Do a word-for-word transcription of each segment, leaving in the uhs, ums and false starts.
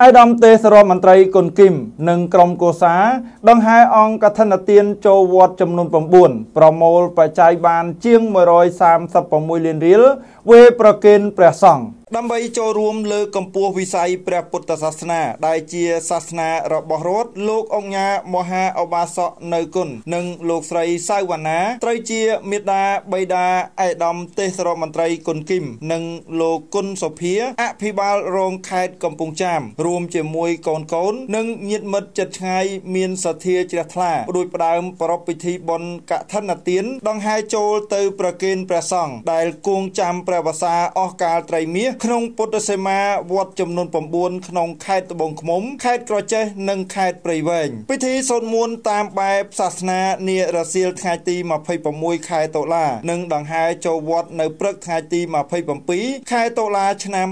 ai đâm tê sơ màn trai cồn kim nâng crom cô xá đăng hai ông cả thân là tiên châu vọt chấm nôn bầm buồn promo phải trái bàn chiêng mười rồi sam sập bầm mùi liền riết về proken presong đâm bay cho rùm lơ cầm pua vi sai pre Phật sát na đại chia sát na rập bờ rốt lục ông nhà moha oba sọ nơi cồn nâng lục sài sai vạn ná trai chia miệt đa bay đa ai đâm tê sơ màn trai cồn kim nâng lục cồn sập hía a phi ba rong khai cầm pung chamรวมជាមួយកូនកូននិងញាតិមិត្តចិត្តឆ្ងាយមានសទ្ធាជ្រះថ្លាដោយផ្ដើមប្រពៃពិធីបុណ្យកឋិនទានដង្ហែចូលទៅប្រគេនព្រះសង្ឃដែលគង់ចាំព្រះវស្សាអស់កាលត្រីមាសក្នុងពុទ្ធសីមាវត្តចំនួន9ក្នុងខេត្តត្បូងឃ្មុំខេត្តក្រចេះនិងខេត្តព្រៃវែងពិធីសូត្រមន្តតាមបែបសាសនានារសៀលថ្ងៃទី26ខែតុលានិងដង្ហែចូលវត្តនៅព្រឹកថ្ងៃទី27ខែតុលាឆ្នាំ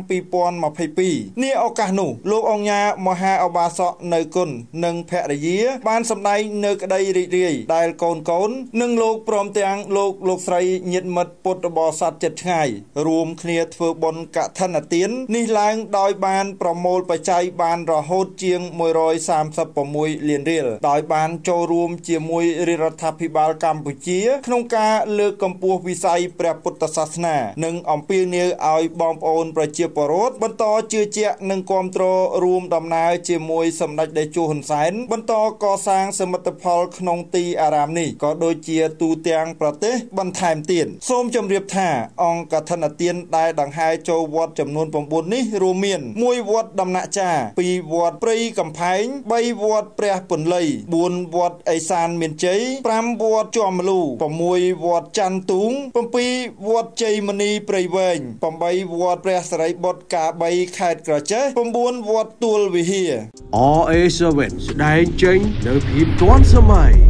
2022នាឱកាសនោះលោកអង្គញាមហាអបាសកនៅគុណនិងភរិយាបានសម្ដែងនៅក្តីរីករាយដែលកូនកូននិងលោកព្រមទាំងលោកលោកស្រីញាតិមិត្តពុទ្ធបរិស័ទចិត្តឆ្ងាយរួមគ្នាធ្វើបុណ្យកឋិនទាននេះឡើងដោយបានប្រមូលបច្ច័យបានរហូតជាងមួយរយសាមសិប៦លានរៀលដោយបានចូលរួមជាមួយរដ្ឋាភិបាលកម្ពុជាក្នុងការលើកកម្ពស់វិស័យព្រះពុទ្ធសាសនានិងអំពាវនាវឲ្យបងប្អូនប្រជាពលរដ្ឋបន្តជឿជាក់និងគាំទ្ររួមដំណើរជាមួយសម្ដេចតេជោហ៊ុនសែនបន្តកសាងសមិទ្ធផលក្នុងទីអារាមនេះក៏ដូចជាទូទាំងប្រទេសបន្ថែមទៀតសូមជម្រាបថាអង្គកឋិនទានដែលដង្ហែចូលវត្តចំនួន9នេះរួមមានមួយវត្តដំណាក់ចាពីរវត្តព្រៃកំផែងបីវត្តព្រះពន្លៃបួនវត្តអេសានមានជ័យប្រាំវត្តជាំមលូ៦វត្តច័ន្ទទូង៧វត្តជ័យមនីព្រៃវែង៨វត្តព្រះសិរីបុត្រកាបីខេត្តក្រចេះ9វត្តទួលវិហារ R A seven ស្ដែងចេញនៅភាពទាន់សម័យ